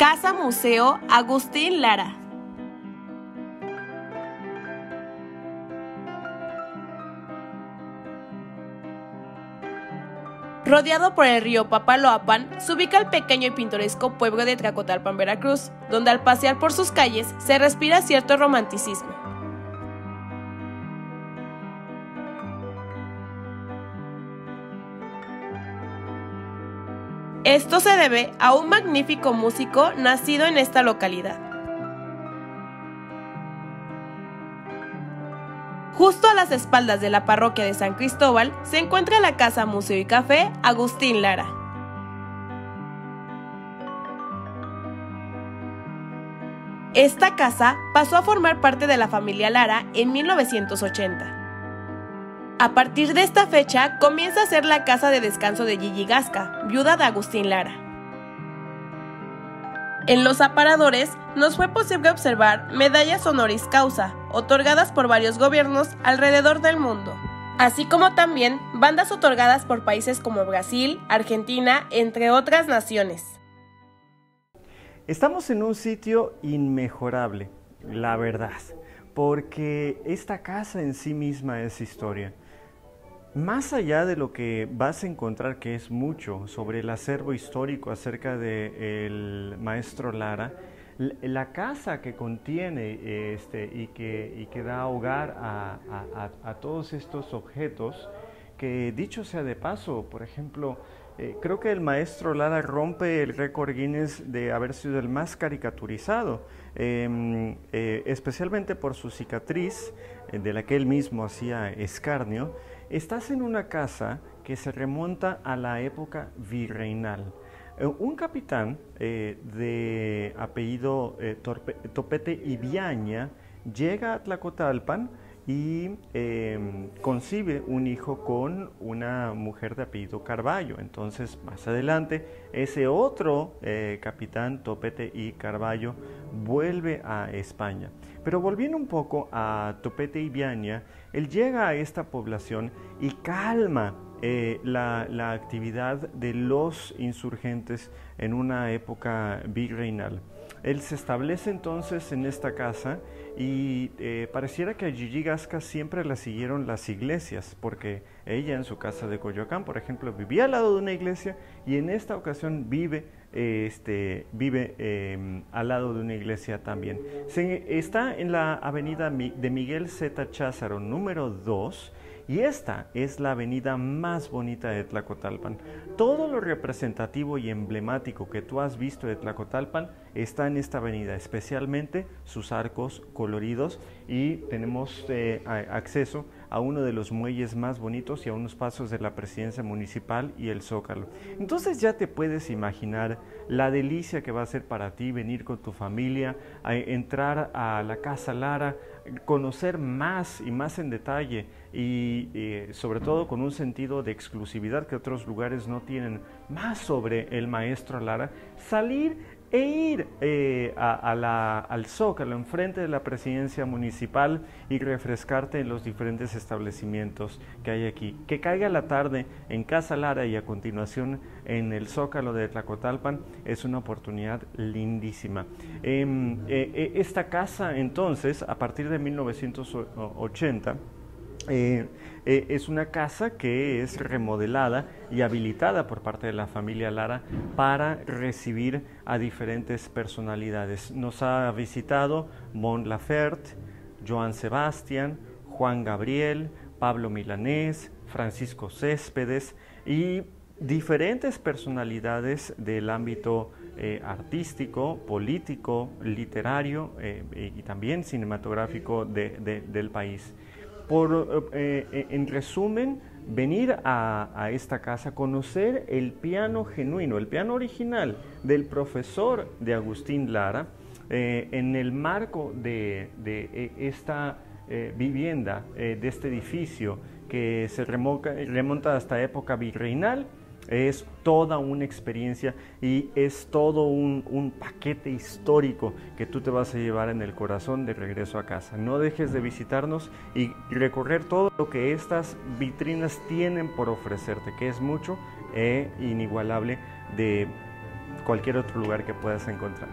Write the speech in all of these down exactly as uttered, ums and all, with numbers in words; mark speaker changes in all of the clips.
Speaker 1: Casa Museo Agustín Lara. Rodeado por el río Papaloapan, se ubica el pequeño y pintoresco pueblo de Tlacotalpan, Veracruz, donde al pasear por sus calles se respira cierto romanticismo. Esto se debe a un magnífico músico nacido en esta localidad. Justo a las espaldas de la parroquia de San Cristóbal se encuentra la Casa Museo y Café Agustín Lara. Esta casa pasó a formar parte de la familia Lara en mil novecientos ochenta. A partir de esta fecha comienza a ser la casa de descanso de Gigi Gasca, viuda de Agustín Lara. En los aparadores nos fue posible observar medallas honoris causa, otorgadas por varios gobiernos alrededor del mundo, así como también bandas otorgadas por países como Brasil, Argentina, entre otras naciones.
Speaker 2: Estamos en un sitio inmejorable, la verdad, porque esta casa en sí misma es historia. Más allá de lo que vas a encontrar, que es mucho, sobre el acervo histórico acerca del maestro Lara, la casa que contiene este, y, que, y que da hogar a, a, a todos estos objetos, que dicho sea de paso, por ejemplo, eh, creo que el maestro Lara rompe el récord Guinness de haber sido el más caricaturizado, eh, eh, especialmente por su cicatriz, eh, de la que él mismo hacía escarnio. Estás en una casa que se remonta a la época virreinal. Eh, un capitán eh, de apellido eh, Torpe, Topete y Viaña llega a Tlacotalpan y eh, concibe un hijo con una mujer de apellido Carballo. Entonces, más adelante, ese otro eh, capitán, Topete y Carballo, vuelve a España. Pero volviendo un poco a Topete y Viaña, él llega a esta población y calma eh, la, la actividad de los insurgentes en una época virreinal. Él se establece entonces en esta casa y eh, pareciera que a Gigi Gasca siempre la siguieron las iglesias, porque ella en su casa de Coyoacán, por ejemplo, vivía al lado de una iglesia y en esta ocasión vive, eh, este, vive eh, al lado de una iglesia también. Se, está en la avenida de Miguel Z. Cházaro, número dos, y esta es la avenida más bonita de Tlacotalpan. Todo lo representativo y emblemático que tú has visto de Tlacotalpan está en esta avenida, especialmente sus arcos coloridos, y tenemos eh, acceso a uno de los muelles más bonitos y a unos pasos de la presidencia municipal y el Zócalo. Entonces ya te puedes imaginar la delicia que va a ser para ti venir con tu familia, a entrar a la Casa Lara, conocer más y más en detalle y eh, sobre todo con un sentido de exclusividad que otros lugares no tienen, más sobre el maestro Lara, salir e ir eh, a, a la, al Zócalo, enfrente de la presidencia municipal, y refrescarte en los diferentes establecimientos que hay aquí. Que caiga la tarde en Casa Lara y a continuación en el Zócalo de Tlacotalpan es una oportunidad lindísima. Eh, eh, esta casa entonces, a partir de mil novecientos ochenta, Eh, eh, es una casa que es remodelada y habilitada por parte de la familia Lara para recibir a diferentes personalidades. Nos ha visitado Mon Laferte, Joan Sebastián, Juan Gabriel, Pablo Milanés, Francisco Céspedes y diferentes personalidades del ámbito eh, artístico, político, literario eh, y también cinematográfico de, de, del país. Por, eh, en resumen, venir a, a esta casa, conocer el piano genuino, el piano original del profesor de Agustín Lara, eh, en el marco de, de esta eh, vivienda, eh, de este edificio que se remonta, remonta hasta época virreinal. Es toda una experiencia y es todo un, un paquete histórico que tú te vas a llevar en el corazón de regreso a casa. No dejes de visitarnos y recorrer todo lo que estas vitrinas tienen por ofrecerte, que es mucho e inigualable de cualquier otro lugar que puedas encontrar.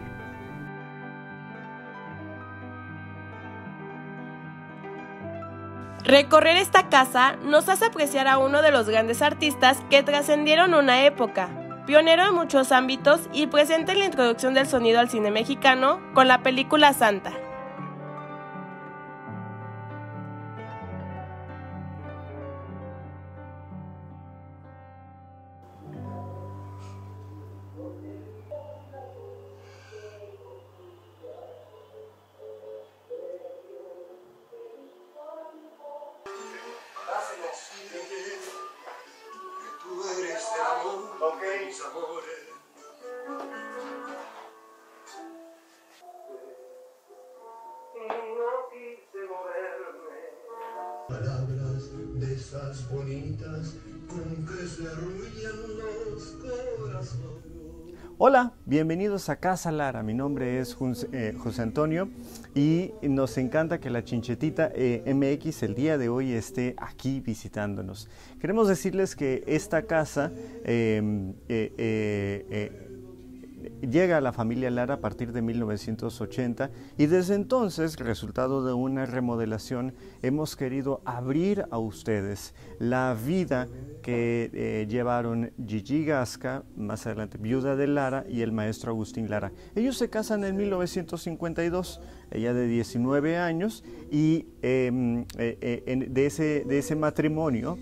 Speaker 1: Recorrer esta casa nos hace apreciar a uno de los grandes artistas que trascendieron una época, pionero en muchos ámbitos y presente en la introducción del sonido al cine mexicano con la película Santa.
Speaker 2: Okay.
Speaker 3: Palabras de esas bonitas con que se arrullan los corazones.
Speaker 2: Hola, bienvenidos a Casa Lara. Mi nombre es eh, José Antonio y nos encanta que la Chinchetita eh, M X el día de hoy esté aquí visitándonos. Queremos decirles que esta casa eh, eh, eh, eh, llega a la familia Lara a partir de mil novecientos ochenta y desde entonces, resultado de una remodelación, hemos querido abrir a ustedes la vida que eh, llevaron Gigi Gasca, más adelante viuda de Lara, y el maestro Agustín Lara. Ellos se casan en mil novecientos cincuenta y dos, ella de diecinueve años, y eh, eh, eh, de, ese, de ese matrimonio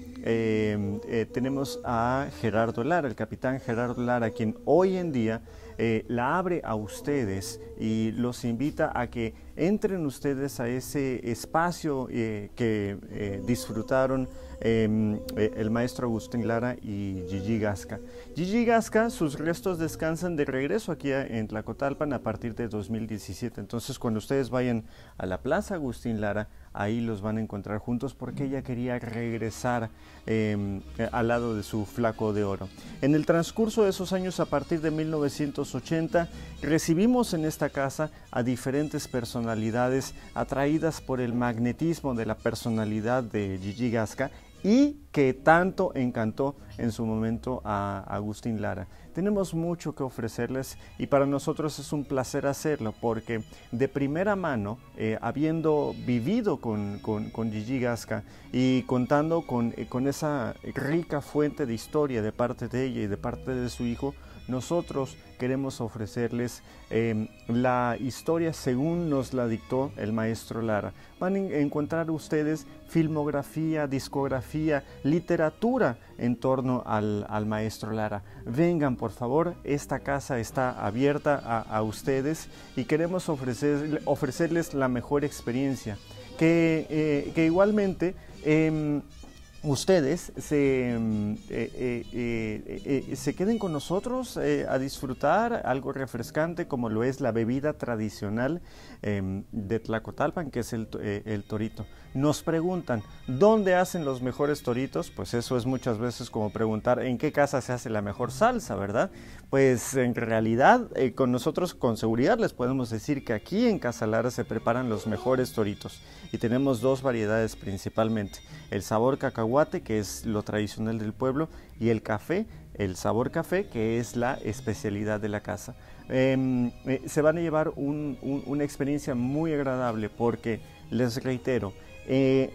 Speaker 2: eh, eh, tenemos a Gerardo Lara, el capitán Gerardo Lara, quien hoy en día Eh, la abre a ustedes y los invita a que entren ustedes a ese espacio eh, que eh, disfrutaron eh, el maestro Agustín Lara y Gigi Gasca. Gigi Gasca, sus restos descansan de regreso aquí en Tlacotalpan a partir de dos mil diecisiete. Entonces, cuando ustedes vayan a la Plaza Agustín Lara, ahí los van a encontrar juntos porque ella quería regresar eh, al lado de su flaco de oro. En el transcurso de esos años, a partir de mil novecientos ochenta, recibimos en esta casa a diferentes personalidades atraídas por el magnetismo de la personalidad de Gigi Gasca y que tanto encantó en su momento a Agustín Lara. Tenemos mucho que ofrecerles y para nosotros es un placer hacerlo porque de primera mano, eh, habiendo vivido con, con, con Gigi Gasca y contando con, eh, con esa rica fuente de historia de parte de ella y de parte de su hijo, nosotros queremos ofrecerles eh, la historia según nos la dictó el maestro Lara. Van a encontrar ustedes filmografía, discografía, literatura en torno al, al maestro Lara. Vengan por favor, esta casa está abierta a, a ustedes y queremos ofrecer, ofrecerles la mejor experiencia. Que, eh, que igualmente eh, ustedes se, eh, eh, eh, eh, se queden con nosotros eh, a disfrutar algo refrescante como lo es la bebida tradicional eh, de Tlacotalpan, que es el, eh, el torito. Nos preguntan, ¿dónde hacen los mejores toritos? Pues eso es muchas veces como preguntar, ¿en qué casa se hace la mejor salsa, verdad? Pues en realidad eh, con nosotros con seguridad les podemos decir que aquí en Casa Lara se preparan los mejores toritos y tenemos dos variedades principalmente, el sabor cacahuate, que es lo tradicional del pueblo, y el café, el sabor café, que es la especialidad de la casa. Eh, eh, se van a llevar un, un, una experiencia muy agradable porque, les reitero, eh,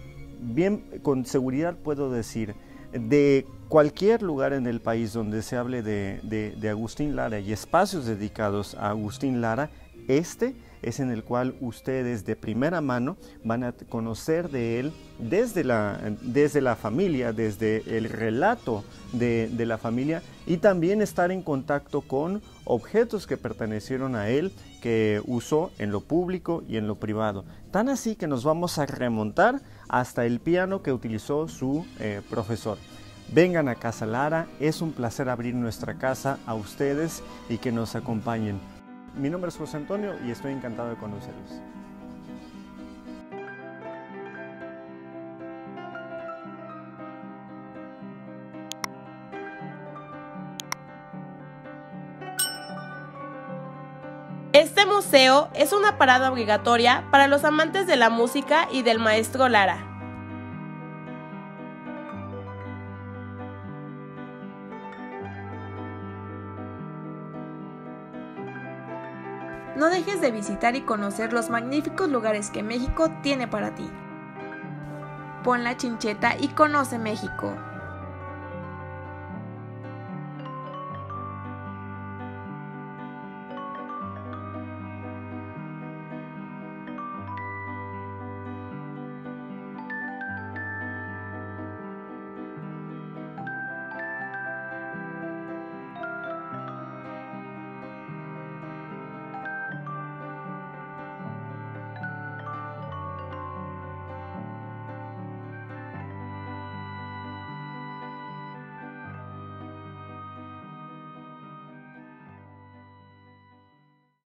Speaker 2: bien con seguridad puedo decir, de cualquier lugar en el país donde se hable de, de, de Agustín Lara y espacios dedicados a Agustín Lara, este es en el cual ustedes de primera mano van a conocer de él desde la, desde la familia, desde el relato de, de la familia y también estar en contacto con objetos que pertenecieron a él, que usó en lo público y en lo privado. Tan así que nos vamos a remontar hasta el piano que utilizó su eh, profesor. Vengan a Casa Lara, es un placer abrir nuestra casa a ustedes y que nos acompañen. Mi nombre es José Antonio y estoy encantado de conocerlos.
Speaker 1: Este museo es una parada obligatoria para los amantes de la música y del maestro Lara.
Speaker 4: No dejes de visitar y conocer los magníficos lugares que México tiene para ti. Pon la chincheta y conoce México.